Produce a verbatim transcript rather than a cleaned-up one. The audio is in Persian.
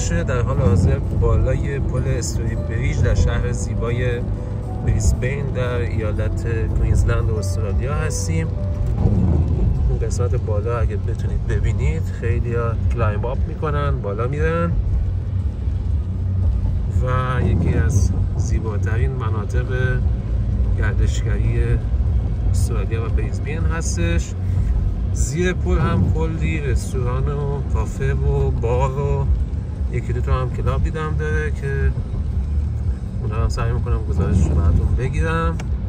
باشه. در حال حاضر بالای پل استوری بریج در شهر زیبای بریسبین در ایالت کوینزلند استرالیا هستیم. اون قسمت بالا اگه بتونید ببینید خیلی ها کلایمب آپ میکنن، بالا میرن و یکی از زیباترین مناطق گردشگری استرالیا و بریسبین هستش. زیر پل هم کلی رستوران و کافه و بار و یکی دو تا هم کلاب دیدم داره که اونا هم سعی میکنم گزارش براتون بگیرم.